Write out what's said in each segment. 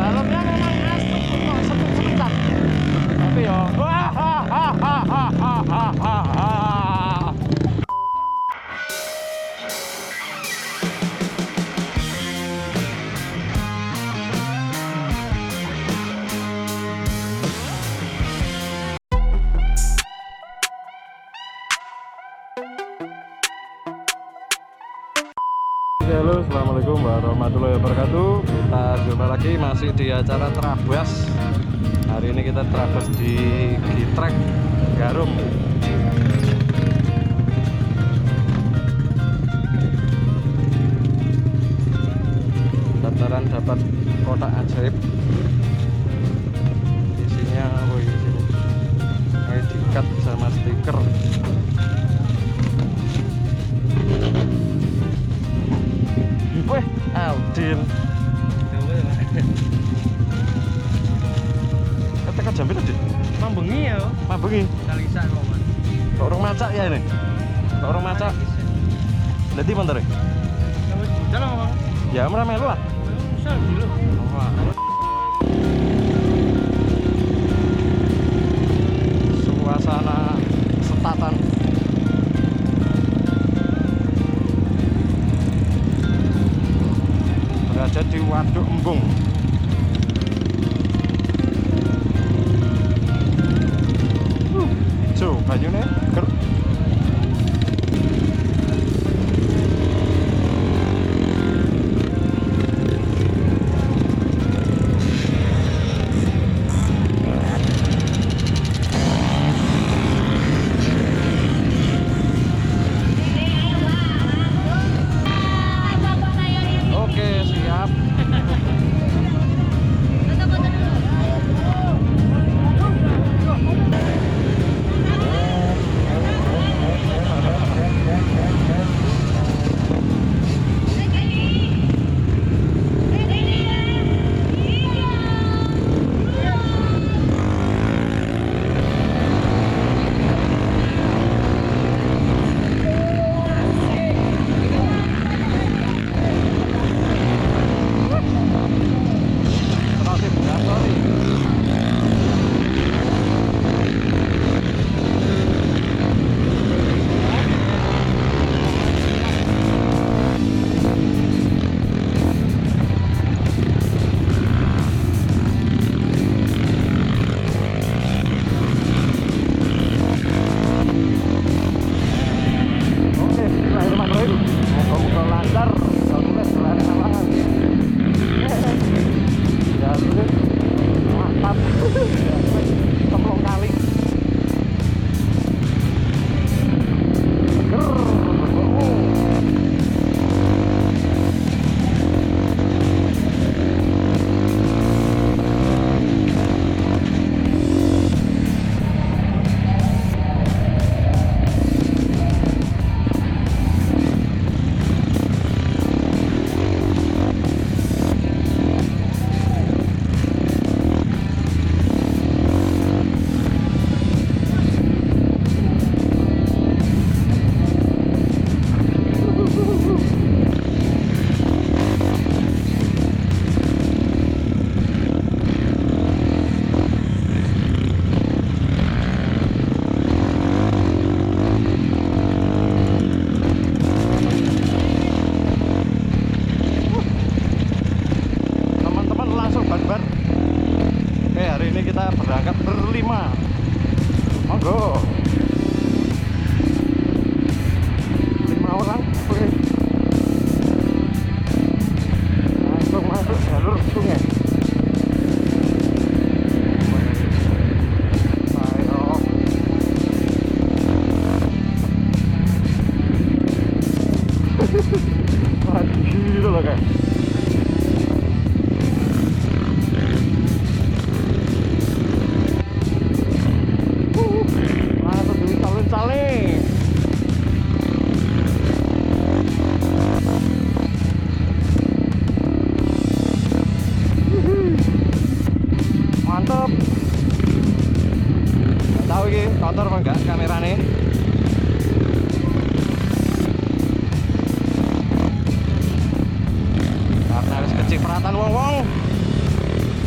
dalamnya memang asli kok sepit-sepitan. Tapi ya halo, assalamualaikum warahmatullahi wabarakatuh. Kita jumpa lagi masih di acara Trabas. Hari ini kita Trabas di Gitrek Garum. Daftaran dapat kotak ajaib. Isinya ID card sama stiker. Weh, Aldin. Ketek jam berapa, Dit? Mambengi ya. Mambengi. Kalisan kok, Mas. Kok orang macak ya ini? Kok orang macak? Nanti bentar ya? Kamu budal apa? Ya, merah melu lah. Misal dulu. Suasana setatan. Berada di Waduk Embung. Hijau banyune ger. Oke, siap. Moga-moga lancar, sukses selain halangan. Ya, mantap. Templong kali. Oke, hari ini kita berangkat berlima. Monggo. 5 orang. Oke. Langsung masuk jalur sungai. Ayo. Waduh, gila loh, guys. Mantap. Nggak tahu ini kotor apa enggak kameranya. Karena harus kecipratan wong-wong.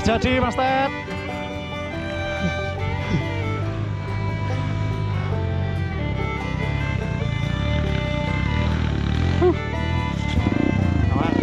terjadi, Mas Ted. Aman.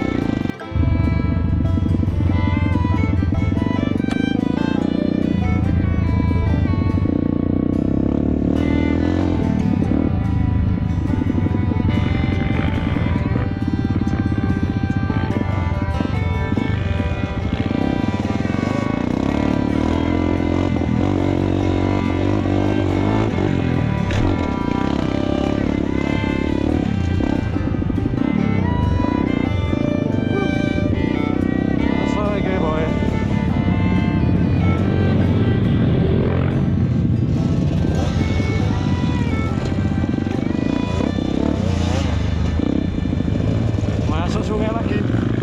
Masuk sungai lagi.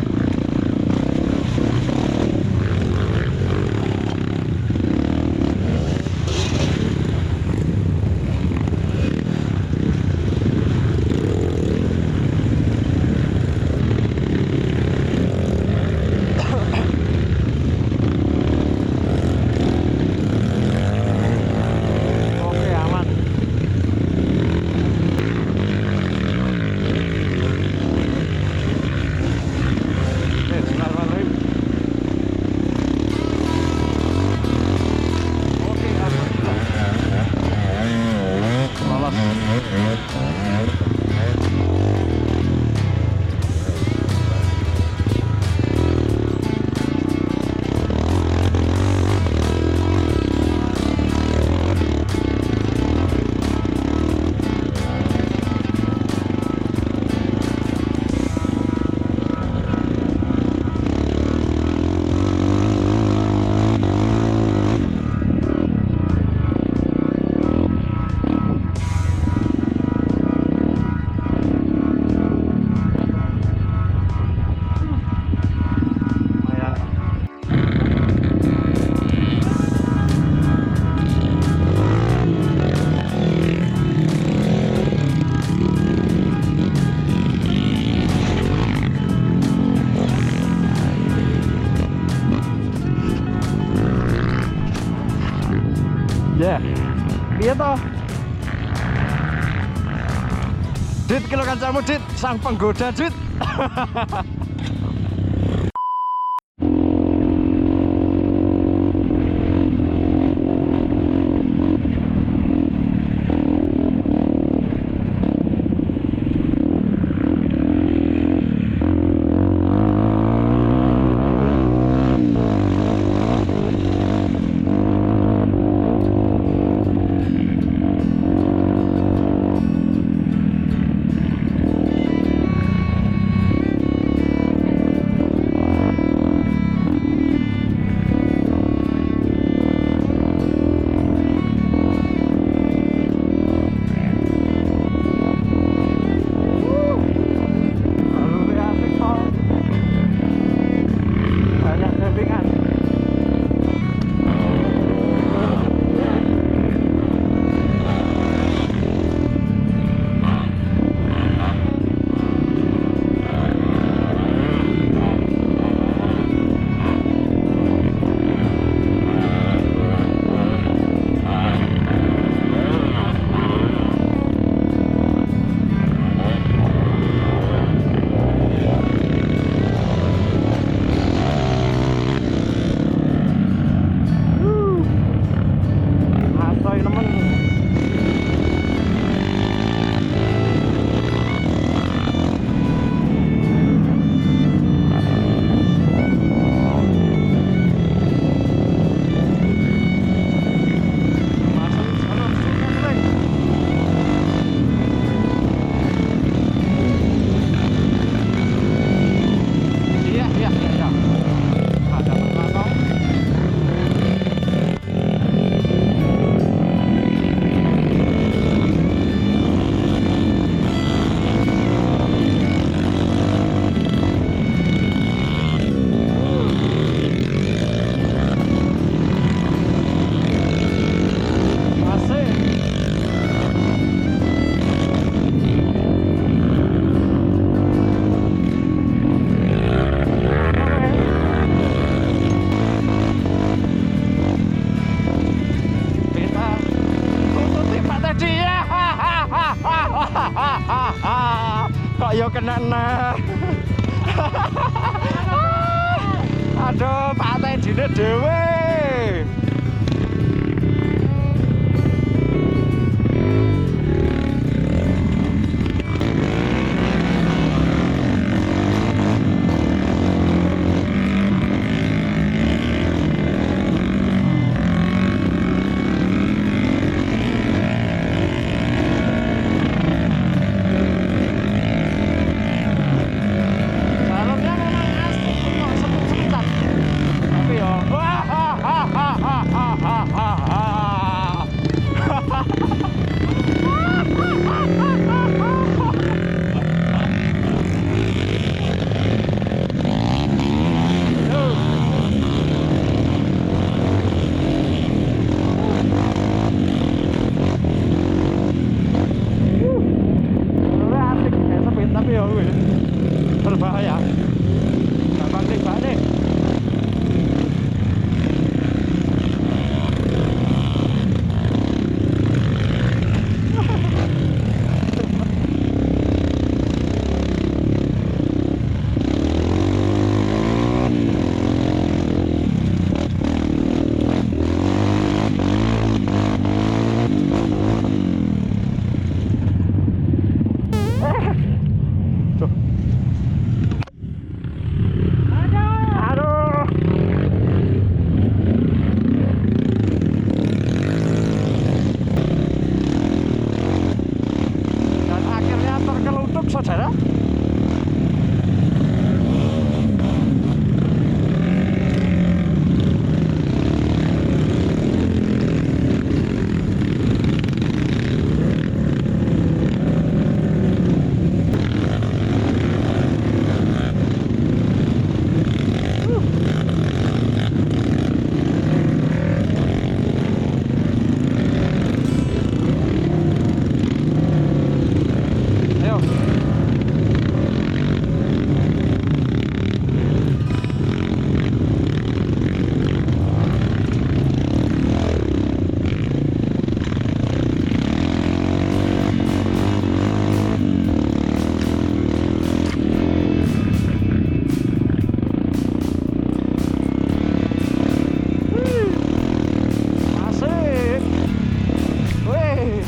Oke, aman. Bismillahirrahmanirrahim. Oke, alhamdulillah. Lolos. Lumayan. Ya, iya toh. Dit, kilo kancamu Dit, sang penggoda Dit. Kok yo kena nah. Aduh, patah dine dhewe. Jalurnya memang asli kok sempit-sempitan. Tapi yo wah ha ha ha ha ha ha ha. Asik, kayak sempit tapi ya wih, berbahaya. Gampang tembak nih. Tuh. Aduh. Dan akhirnya terkelutuk, saudara. Ayo. Asik. Wih.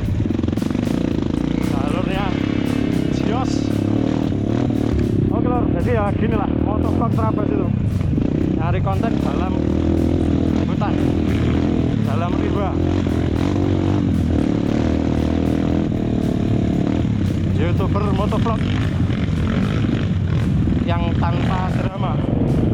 Jalurnya Cios. Oke lor, jadi ya gini lah motovlog Trabas itu. Nyari konten dalam hutan, dalam rimba. YouTuber motovlog yang tanpa drama.